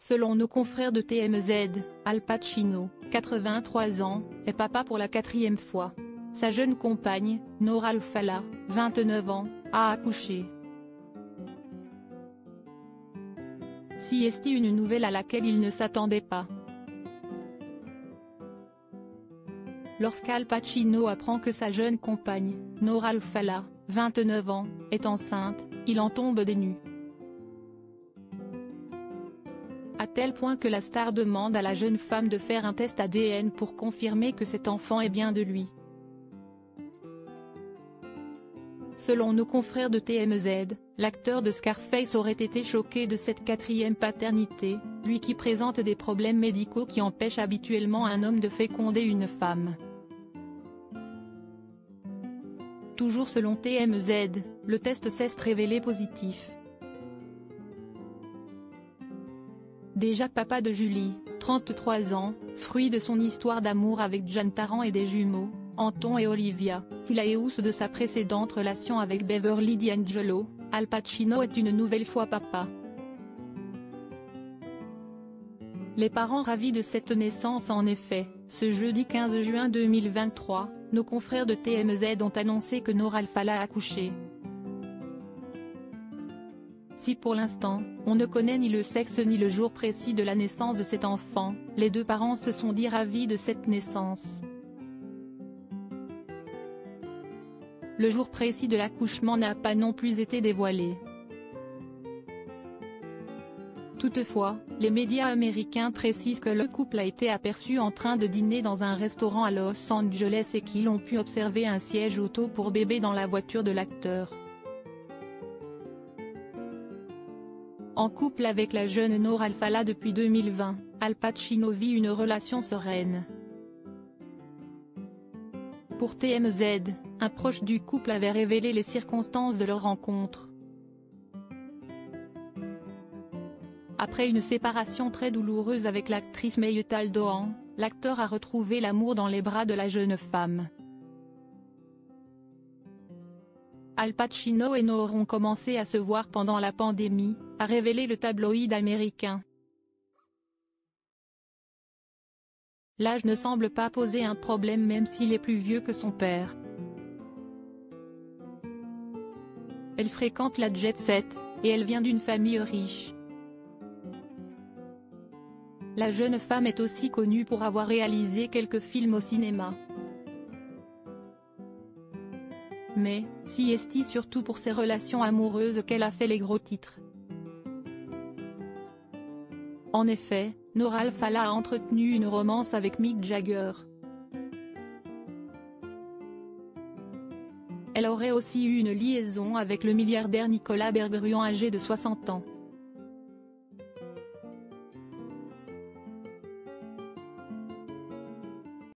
Selon nos confrères de TMZ, Al Pacino, 83 ans, est papa pour la 4e fois. Sa jeune compagne, Nora Al-Fallah, 29 ans, a accouché. C'est une nouvelle à laquelle il ne s'attendait pas. Lorsqu'Al Pacino apprend que sa jeune compagne, Nora Al-Fallah, 29 ans, est enceinte, il en tombe des nues. À tel point que la star demande à la jeune femme de faire un test ADN pour confirmer que cet enfant est bien de lui. Selon nos confrères de TMZ, l'acteur de Scarface aurait été choqué de cette 4e paternité, lui qui présente des problèmes médicaux qui empêchent habituellement un homme de féconder une femme. Toujours selon TMZ, le test s'est révélé positif. Déjà papa de Julie, 33 ans, fruit de son histoire d'amour avec Jeanne Tarrant et des jumeaux, Anton et Olivia, qu'il a éousse de sa précédente relation avec Beverly D'Angelo, Al Pacino est une nouvelle fois papa. Les parents ravis de cette naissance. En effet, ce jeudi 15 juin 2023, nos confrères de TMZ ont annoncé que Nora Al-Fallah a accouché. Si pour l'instant, on ne connaît ni le sexe ni le jour précis de la naissance de cet enfant, les deux parents se sont dit ravis de cette naissance. Le jour précis de l'accouchement n'a pas non plus été dévoilé. Toutefois, les médias américains précisent que le couple a été aperçu en train de dîner dans un restaurant à Los Angeles et qu'ils ont pu observer un siège auto pour bébé dans la voiture de l'acteur. En couple avec la jeune Nora Al-Fallah depuis 2020, Al Pacino vit une relation sereine. Pour TMZ, un proche du couple avait révélé les circonstances de leur rencontre. Après une séparation très douloureuse avec l'actrice Maytal Doan, l'acteur a retrouvé l'amour dans les bras de la jeune femme. Al Pacino et Nora ont commencé à se voir pendant la pandémie, a révélé le tabloïd américain. L'âge ne semble pas poser un problème même s'il est plus vieux que son père. Elle fréquente la jet set, et elle vient d'une famille riche. La jeune femme est aussi connue pour avoir réalisé quelques films au cinéma. Mais, c'est surtout pour ses relations amoureuses qu'elle a fait les gros titres. En effet, Nora Al-Fallah a entretenu une romance avec Mick Jagger. Elle aurait aussi eu une liaison avec le milliardaire Nicolas Bergeron âgé de 60 ans.